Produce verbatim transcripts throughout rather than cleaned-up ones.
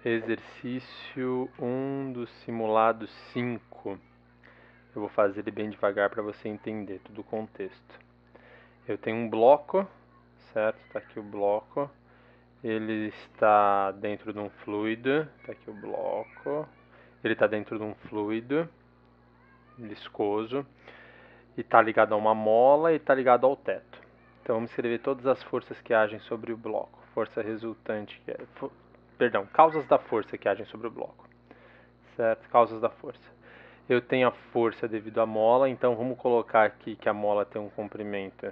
Exercício um do simulado cinco. Eu vou fazer ele bem devagar para você entender todo o contexto. Eu tenho um bloco, certo? Está aqui o bloco. Ele está dentro de um fluido. Está aqui o bloco. Ele está dentro de um fluido viscoso. E está ligado a uma mola e está ligado ao teto. Então vamos escrever todas as forças que agem sobre o bloco. Força resultante, que é, for, perdão, causas da força que agem sobre o bloco. Certo? Causas da força. Eu tenho a força devido à mola, então vamos colocar aqui que a mola tem um comprimento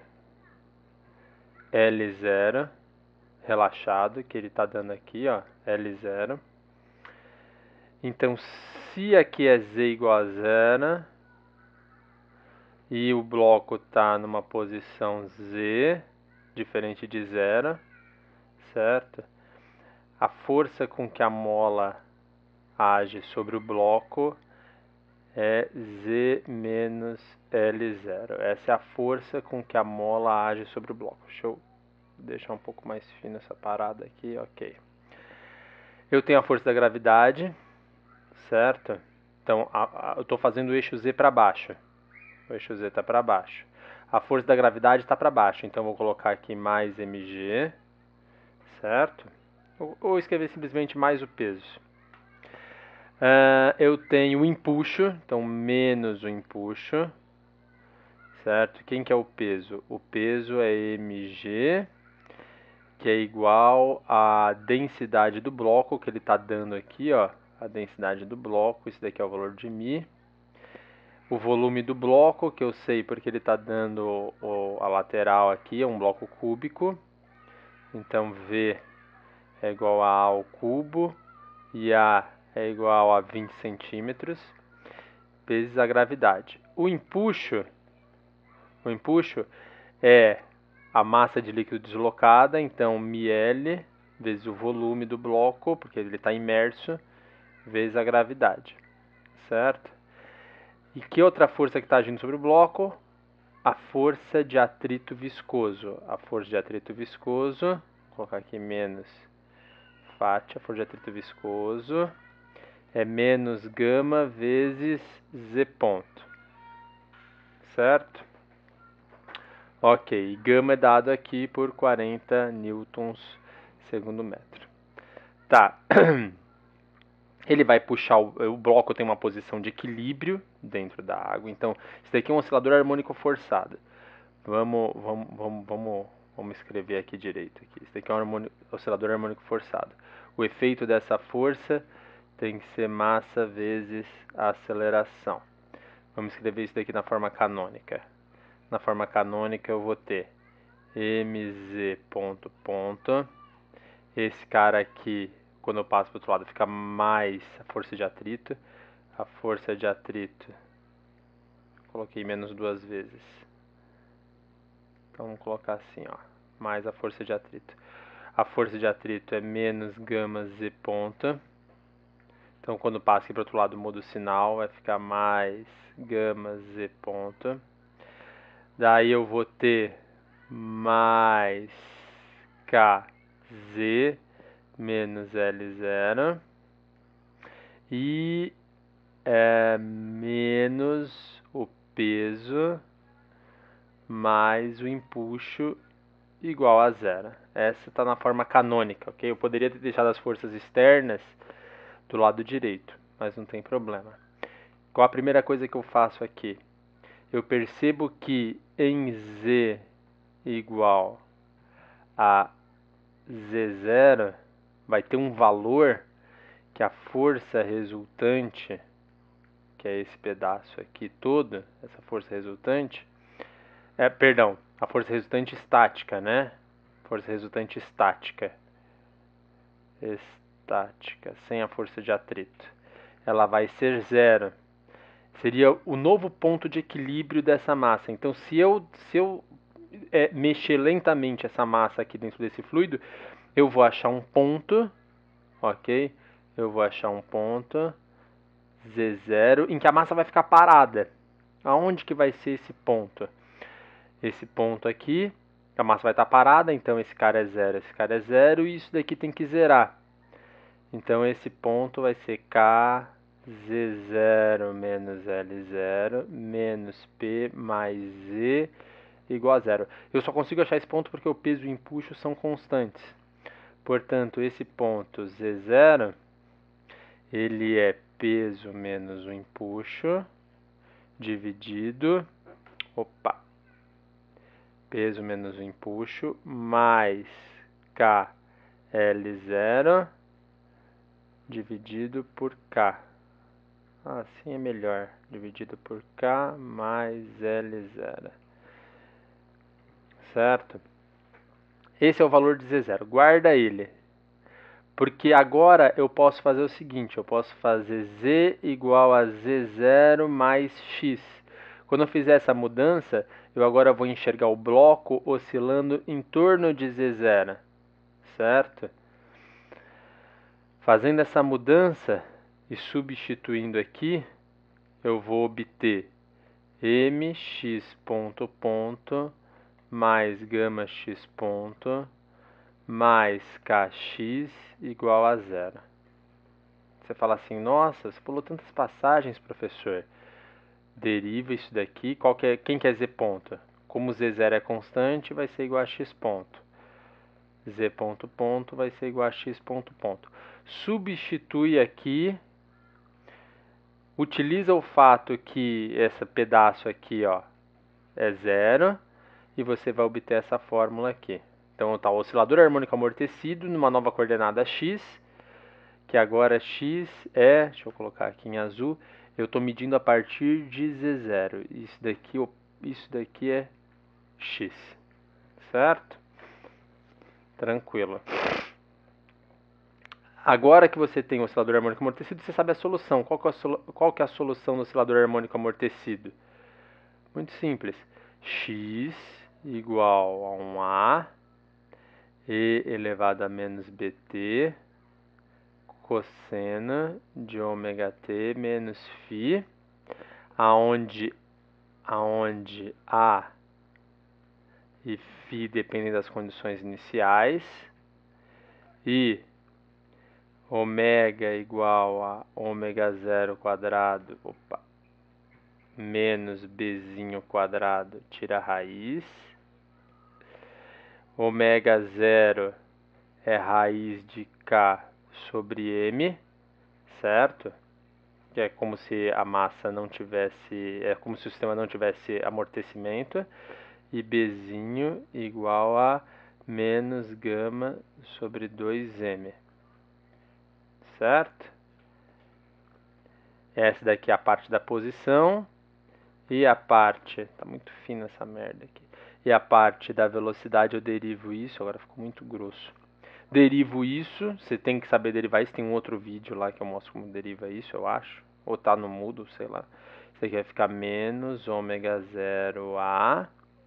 L zero, relaxado, que ele está dando aqui, ó, L zero. Então, se aqui é Z igual a zero, e o bloco está numa posição Z, diferente de zero, certo? A força com que a mola age sobre o bloco é Z menos L zero. Essa é a força com que a mola age sobre o bloco. Deixa eu deixar um pouco mais fino essa parada aqui, ok. Eu tenho a força da gravidade, certo? Então, a, a, eu estou fazendo o eixo Z para baixo. O eixo Z está para baixo. A força da gravidade está para baixo, então eu vou colocar aqui mais mg, certo? Ou, ou escrever simplesmente mais o peso. Uh, eu tenho o empuxo, então menos o empuxo, certo? Quem que é o peso? O peso é mg, que é igual à densidade do bloco, que ele está dando aqui, ó, a densidade do bloco, isso daqui é o valor de μ. O volume do bloco, que eu sei porque ele está dando o, a lateral aqui, é um bloco cúbico, então V é igual a A ao cubo, e A é igual a vinte centímetros, vezes a gravidade. O empuxo, o empuxo é a massa de líquido deslocada, então μL vezes o volume do bloco, porque ele está imerso, vezes a gravidade, certo? E que outra força que está agindo sobre o bloco? A força de atrito viscoso. A força de atrito viscoso, vou colocar aqui menos Φ, a força de atrito viscoso, é menos gama vezes Z ponto, certo? Ok, gama é dado aqui por quarenta newtons segundo metro. Tá, ele vai puxar, o, o bloco tem uma posição de equilíbrio dentro da água, então isso daqui é um oscilador harmônico forçado. Vamos, vamos, vamos, vamos, vamos escrever aqui direito. Aqui. Isso daqui é um harmônico, oscilador harmônico forçado. O efeito dessa força tem que ser massa vezes a aceleração. Vamos escrever isso daqui na forma canônica. Na forma canônica eu vou ter mz ponto ponto. Esse cara aqui, quando eu passo para o outro lado, fica mais a força de atrito. A força de atrito, coloquei menos duas vezes. Então vamos colocar assim, ó, mais a força de atrito. A força de atrito é menos gama Z ponto. Então quando passa aqui para o outro lado muda o sinal, vai ficar mais gama Z ponto. Daí eu vou ter mais Kz menos L zero e é, menos o peso mais o empuxo igual a zero. Essa está na forma canônica, ok? Eu poderia ter deixado as forças externas do lado direito, mas não tem problema. Qual a primeira coisa que eu faço aqui? Eu percebo que em Z igual a Z zero vai ter um valor que a força resultante, que é esse pedaço aqui todo, essa força resultante, é, perdão, a força resultante estática, né? Força resultante estática. Estática, sem a força de atrito. Ela vai ser zero. Seria o novo ponto de equilíbrio dessa massa. Então, se eu, se eu é, mexer lentamente essa massa aqui dentro desse fluido, eu vou achar um ponto, ok? Eu vou achar um ponto, Z zero, em que a massa vai ficar parada. Aonde que vai ser esse ponto? Esse ponto aqui, a massa vai estar parada, então esse cara é zero, esse cara é zero, e isso daqui tem que zerar. Então esse ponto vai ser K Z zero menos L zero menos P mais Z igual a zero. Eu só consigo achar esse ponto porque o peso e o empuxo são constantes. Portanto, esse ponto Z zero, ele é peso menos o empuxo dividido, opa, peso menos o empuxo mais K L zero dividido por K. Assim é melhor, dividido por K mais L zero. Certo? Esse é o valor de Z zero. Guarda ele. Porque agora eu posso fazer o seguinte, eu posso fazer Z igual a Z zero mais X. Quando eu fizer essa mudança, eu agora vou enxergar o bloco oscilando em torno de Z zero. Certo? Fazendo essa mudança e substituindo aqui, eu vou obter mx ponto ponto mais gama x ponto mais kx igual a zero. Você fala assim, nossa, você pulou tantas passagens, professor. Deriva isso daqui, qual que é, quem que é z ponto? Como z zero é constante, vai ser igual a x ponto. Z ponto ponto vai ser igual a x ponto ponto. Substitui aqui, utiliza o fato que esse pedaço aqui, ó, é zero, e você vai obter essa fórmula aqui. Então está o oscilador harmônico amortecido numa nova coordenada x, que agora x é, deixa eu colocar aqui em azul, eu estou medindo a partir de Z zero. Isso daqui, isso daqui é x, certo? Tranquilo. Agora que você tem o oscilador harmônico amortecido, você sabe a solução. Qual que é a, qual que é a solução do oscilador harmônico amortecido? Muito simples. X igual a um A e elevado a menos bt cosseno de ômega t menos φ, aonde, aonde A e φ dependem das condições iniciais, e ômega igual a ômega zero quadrado, opa, menos bzinho quadrado, tira a raiz, ômega zero é raiz de k sobre m, certo? Que é como se a massa não tivesse, é como se o sistema não tivesse amortecimento, e bzinho igual a menos gama sobre dois m, certo? Essa daqui é a parte da posição, e a parte, tá muito fina essa merda aqui, e a parte da velocidade eu derivo isso, agora ficou muito grosso. Derivo isso, você tem que saber derivar isso, tem um outro vídeo lá que eu mostro como deriva isso, eu acho. Ou tá no mudo, sei lá. Isso aqui vai ficar menos ômega zero A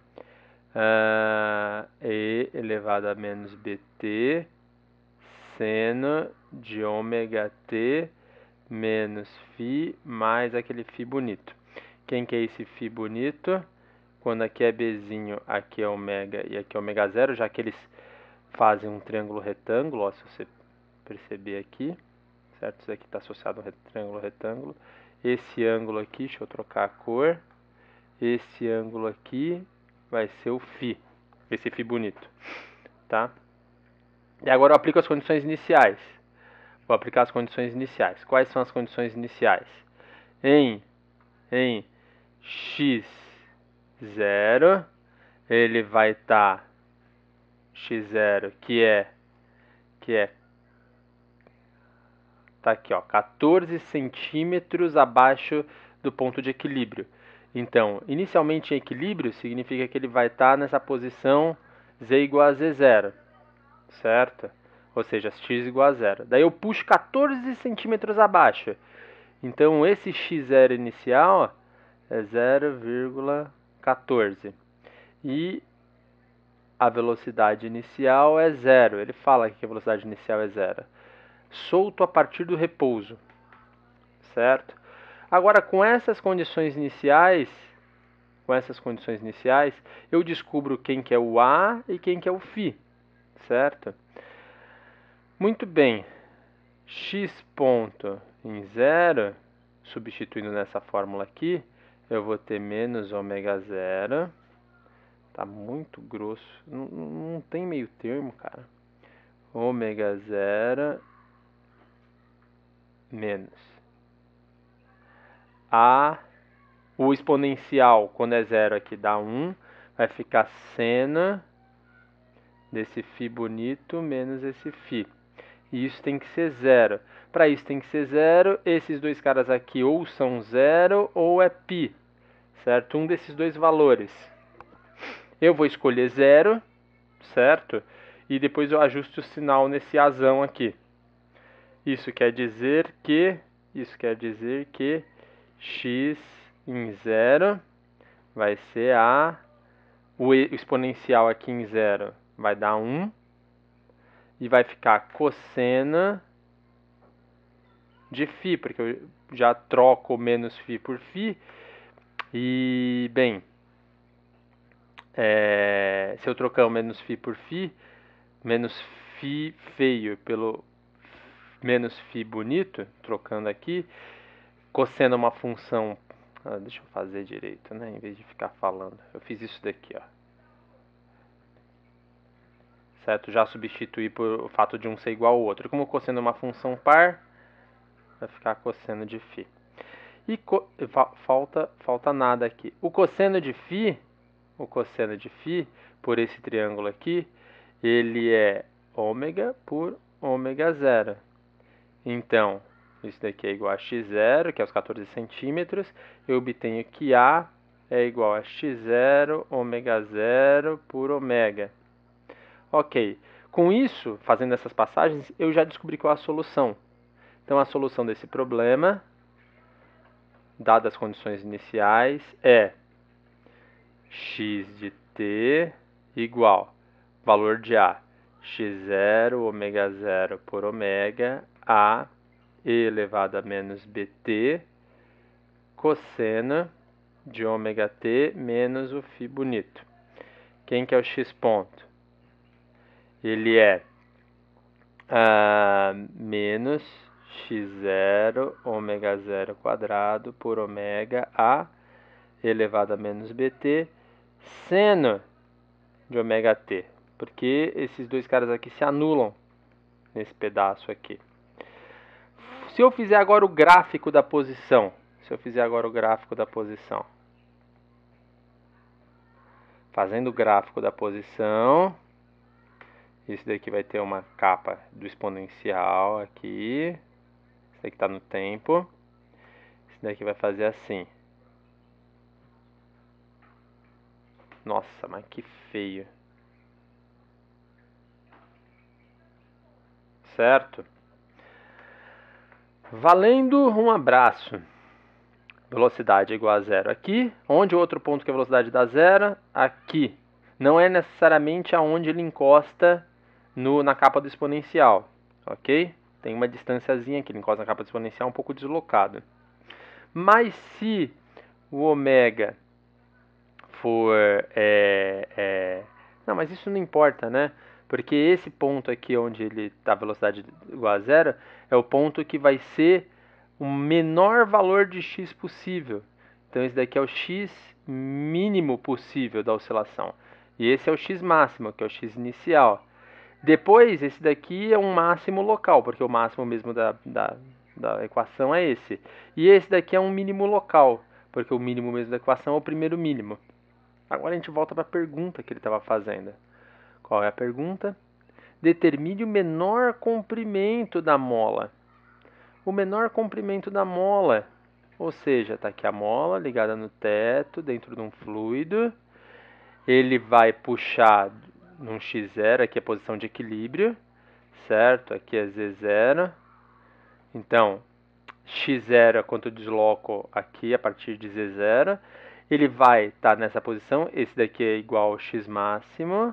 uh, e elevado a menos bt seno de ômega t menos φ mais aquele φ bonito. Quem que é esse φ bonito? Quando aqui é bzinho, aqui é ômega e aqui é ômega zero, já que eles fazem um triângulo retângulo, ó, se você perceber aqui, certo? Isso aqui está associado a um triângulo retângulo. Esse ângulo aqui, deixa eu trocar a cor, esse ângulo aqui vai ser o φ, esse φ bonito, tá? E agora eu aplico as condições iniciais. Vou aplicar as condições iniciais. Quais são as condições iniciais? Em, em x zero, ele vai estar... Tá x zero, que é, que é, tá aqui, ó, quatorze centímetros abaixo do ponto de equilíbrio. Então, inicialmente em equilíbrio, significa que ele vai estar nessa posição z igual a z zero, certo? Ou seja, x igual a zero. Daí eu puxo quatorze centímetros abaixo. Então, esse x zero inicial é zero vírgula quatorze. E a velocidade inicial é zero. Ele fala que a velocidade inicial é zero. Solto a partir do repouso, certo? Agora, com essas condições iniciais, com essas condições iniciais, eu descubro quem que é o A e quem que é o φ, certo? Muito bem. x ponto em zero, substituindo nessa fórmula aqui, eu vou ter menos ômega zero. Tá muito grosso. Não, não tem meio termo, cara. Ômega zero menos a... O exponencial, quando é zero aqui, dá um. Vai ficar seno desse φ bonito menos esse φ. E isso tem que ser zero. Para isso tem que ser zero. Esses dois caras aqui ou são zero ou é π. Certo? Um desses dois valores. Eu vou escolher zero, certo? E depois eu ajusto o sinal nesse azão aqui. Isso quer dizer que... Isso quer dizer que x em zero vai ser a... O exponencial aqui em zero vai dar um. E vai ficar cosseno de φ, porque eu já troco menos φ por φ. E, bem, é, se eu trocar o menos φ por φ, menos φ feio pelo menos φ bonito, trocando aqui, cosseno uma função... Ah, deixa eu fazer direito, né? Em vez de ficar falando. Eu fiz isso daqui, ó. Certo? Já substituí por o fato de um ser igual ao outro. Como o cosseno é uma função par, vai ficar cosseno de φ. E co... falta, falta nada aqui. O cosseno de φ, o cosseno de φ, por esse triângulo aqui, ele é ômega por ômega zero. Então, isso daqui é igual a x zero, que é os quatorze centímetros. Eu obtenho que A é igual a x zero ômega zero por ômega. Ok. Com isso, fazendo essas passagens, eu já descobri qual é a solução. Então, a solução desse problema, dadas as condições iniciais, é x de t igual valor de A, x zero ômega zero por ômega, A e elevado a menos bt, cosseno de ômega t menos o φ bonito. Quem que é o x ponto? Ele é ah, menos x zero ômega zero quadrado por ômega A elevado a menos bt, seno de ômega t, porque esses dois caras aqui se anulam nesse pedaço aqui. Se eu fizer agora o gráfico da posição, se eu fizer agora o gráfico da posição, fazendo o gráfico da posição, isso daqui vai ter uma capa do exponencial aqui, isso daqui está no tempo, isso daqui vai fazer assim. Nossa, mas que feio. Certo? Valendo, um abraço. Velocidade é igual a zero aqui. Onde o outro ponto que a velocidade dá zero? Aqui. Não é necessariamente aonde ele encosta no, na capa do exponencial. Ok? Tem uma distânciazinha que ele encosta na capa do exponencial um pouco deslocado. Mas se o ômega for... É, é... Não, mas isso não importa, né? Porque esse ponto aqui onde ele está a velocidade igual a zero é o ponto que vai ser o menor valor de x possível. Então esse daqui é o x mínimo possível da oscilação. E esse é o x máximo, que é o x inicial. Depois, esse daqui é um máximo local, porque o máximo mesmo da, da, da equação é esse. E esse daqui é um mínimo local, porque o mínimo mesmo da equação é o primeiro mínimo. Agora a gente volta para a pergunta que ele estava fazendo. Qual é a pergunta? Determine o menor comprimento da mola. O menor comprimento da mola, ou seja, está aqui a mola ligada no teto, dentro de um fluido. Ele vai puxar num x zero, aqui é a posição de equilíbrio, certo? Aqui é z zero. Então, x zero é quanto eu desloco aqui a partir de z zero. Ele vai estar nessa posição, esse daqui é igual ao x máximo.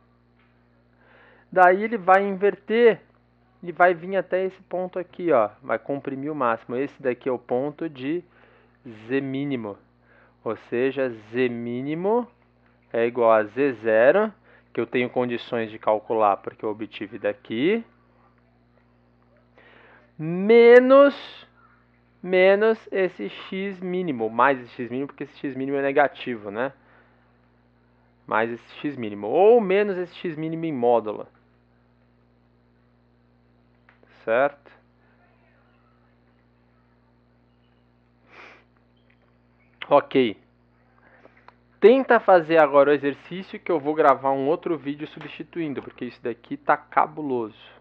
Daí ele vai inverter e vai vir até esse ponto aqui, ó. Vai comprimir o máximo. Esse daqui é o ponto de z mínimo. Ou seja, z mínimo é igual a z zero, que eu tenho condições de calcular porque eu obtive daqui, menos, menos esse x mínimo, mais esse x mínimo, porque esse x mínimo é negativo, né? Mais esse x mínimo, ou menos esse x mínimo em módulo. Certo? Ok. Tenta fazer agora o exercício que eu vou gravar um outro vídeo substituindo, porque isso daqui tá cabuloso.